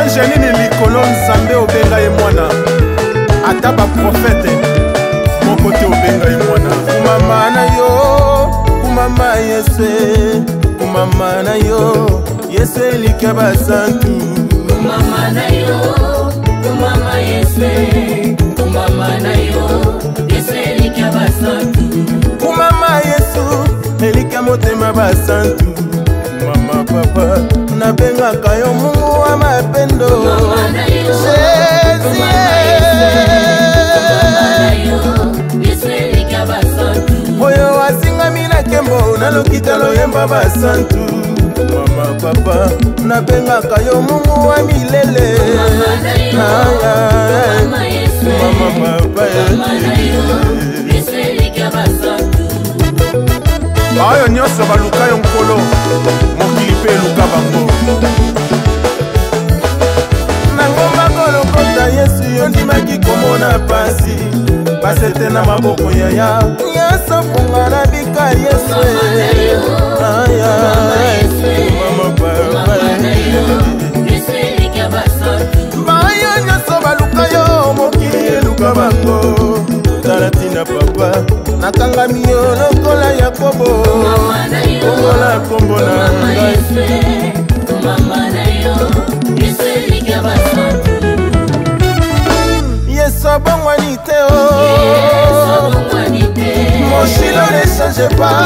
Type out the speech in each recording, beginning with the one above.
Angelini likolo nzambe obenga ye mwana ata baprofete moko te obenga ye mwana kumama na yo kumama Yesu kumama na yo Yesu elika basantu kumama na yo kumama Yesu kumama na yo Yesu elika basantu kumama Yesu elika motema basantu mama papa nabengaka yo Mungu wa mapendo kumama na yo Yesu elika basantu oyo asingami na kembo nalokita loyemba basantu mama papa nabengaka yo Mungu wa milele mama papa baoyo nyonso baluka yo nkolo mokili mpe eluka bango nangomba kolokota Yesu yo ndimaki komona pasi basete na maboko yaya nyonso mpunga na bika Yesu mama papa bayo nyonso baluka yo mokili eluka bango talatina papa nakangami yo lokola Yakobo ongola kombo na ngai Yesu abongwani te o mon chilo ne change pas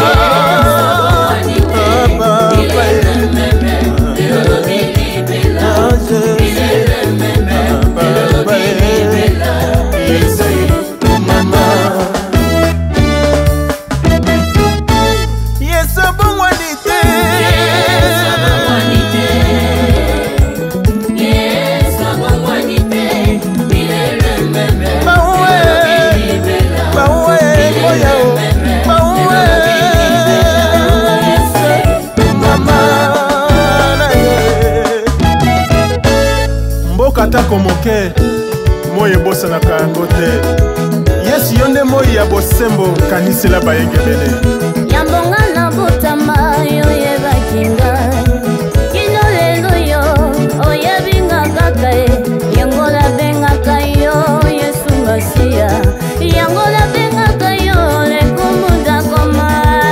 atako moke moi ebosanaka yango te Yesu yo nde moi ya bosembo kanisela bayengelele yambonga na botama yo yebakinga kino lelo yo oyebinga kaka yangola bengaka yo Yesu Masia yangola bengaka yo lekumunda koma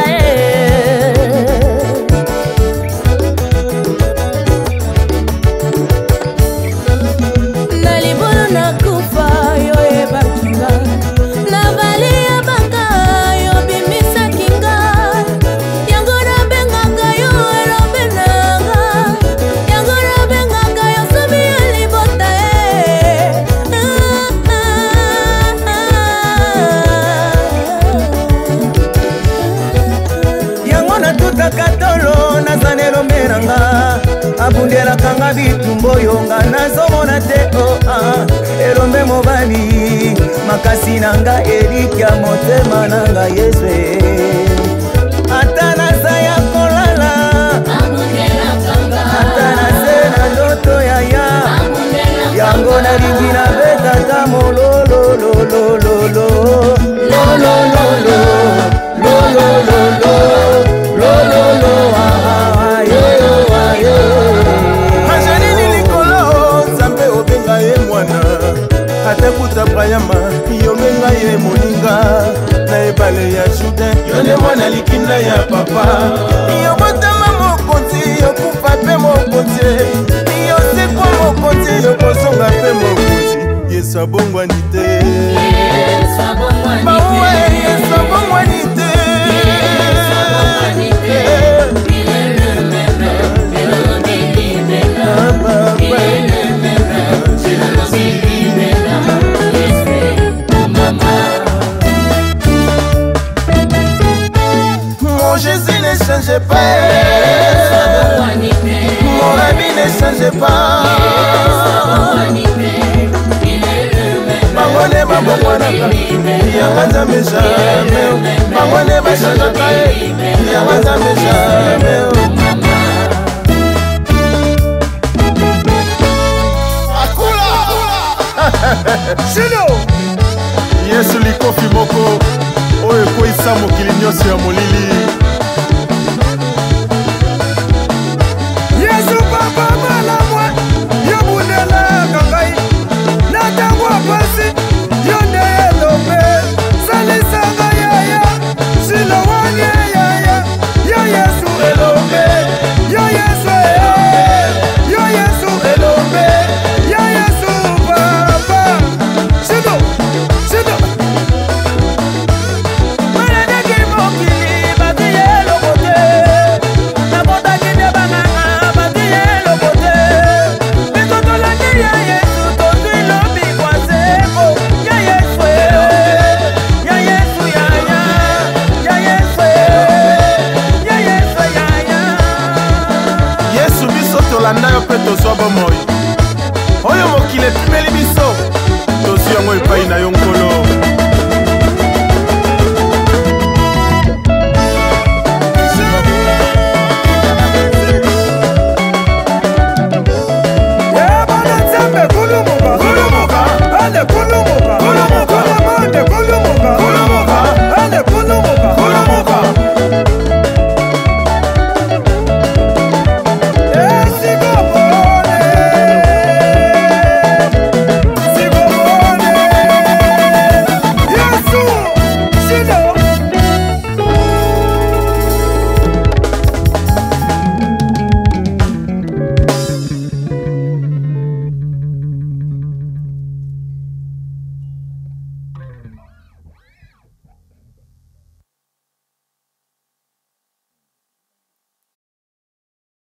abundela kanga bitumbo yonga nazomona te elombe mobali makasi nanga elikya motema nanga Yesu ata naza ya kolala ata nase na ndoto yaya yango nalingi na betata mololololololo bayama yomenga ye moninga na ebale ya Juda yone mwana likinda ya papa yobotama mokonzi yokufa pe mokonzi yosekwa mokonzi yokozonga pe mokonzi Yesu abongwani te bawe Yesu abongwani te Jésus ne change pas, mon ami ne change pas. Mangone babongwana yangaza jamais, mangone bashanga kae yangaza jamais. Akula, Shino. Yesu likofi moko oyo ekoyisa mokili nyonso ya molili. Yesu papa malamwa yobunde tolanda yo mpe tozwa bomoi oyo mokili epimeli biso tozwi yango epai na yo nkolo